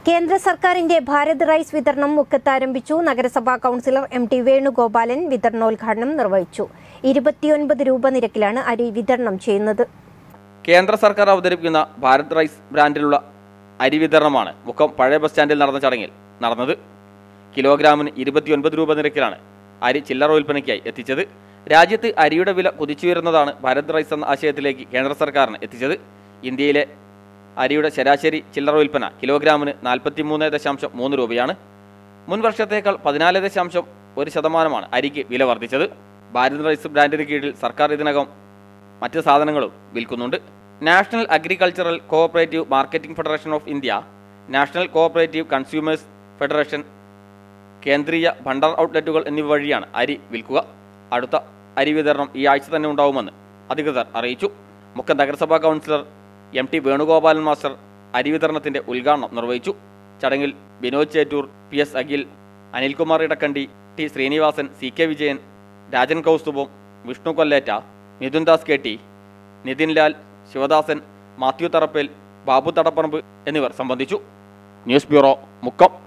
കേന്ദ്ര സർക്കാരിന്റെ ഭാരത് റൈസ് വിതരണം മുക്കത്ത് ആരംഭിച്ചു. നഗരസഭാ കൌൺസിലർ എം ടി വേണുഗോപാലൻ വിതരണോദ്ഘാടനം നിർവഹിച്ചു. 29 രൂപ നിരക്കിലാണ് അരി വിതരണം ചെയ്യുന്നത്. കേന്ദ്ര സർക്കാർ അവതരിപ്പിക്കുന്ന ഭാരത് റൈസ് ബ്രാൻഡിലുള്ള അരി വിതരണമാണ് മുക്കം പഴയ ബസ് സ്റ്റാൻഡിൽ നടന്ന ചടങ്ങിൽ നടന്നത്. കിലോഗ്രാമിന് 29 രൂപ നിരക്കിലാണ് അരി ചില്ലറ വിൽപ്പനയ്ക്കായി എത്തിച്ചത്. രാജ്യത്ത് അരിയുടെ വില കുതിച്ചുയരുന്നതാണ് ഭാരത് റൈസ് എന്ന ആശയത്തിലേക്ക് കേന്ദ്ര സർക്കാരിന് എത്തിച്ചത്. ഇന്ത്യയിലെ അരിയുടെ ശരാശരി ചില്ലറ വിൽപ്പന കിലോഗ്രാമിന് 43.3 രൂപയാണ്. മുൻ വർഷത്തേക്കാൾ 14.1% അരിക്ക് വില വർദ്ധിച്ചത്. ഭാരത് റൈസ് ബ്രാൻഡിന് കീഴിൽ സർക്കാർ ഇതിനകം മറ്റ് സാധനങ്ങളും വിൽക്കുന്നുണ്ട്. National agricultural cooperative marketing federation of India, national cooperative consumers federation, Kendriya Bhandar ഔട്ട്ലെറ്റുകൾ എന്നിവ വഴിയാണ് അരി വിൽക്കുക. അടുത്ത അരി വിതരണം ഈ ആഴ്ച തന്നെ ഉണ്ടാവുമെന്ന് അധികൃതർ അറിയിച്ചു. മുക്കം നഗരസഭാ councillor M T Venugopalan master അരി വിതരണത്തിന്റെ ഉദ്ഘാടനം നിർവഹിച്ചു. ചടങ്ങിൽ Vinod Chettur, P S Akhil, Anilkumar Edakkandi, T Srinivasan, C K Vijayan, Rajan Kausthubham, Vishnu Kolleta, Mithun Das K T, Nithin Lal, Sivadasan, Mathew Tharappel, Babu Thadaparambu എന്നിവർ സംബന്ധിച്ചു. News bureau, Mukkam.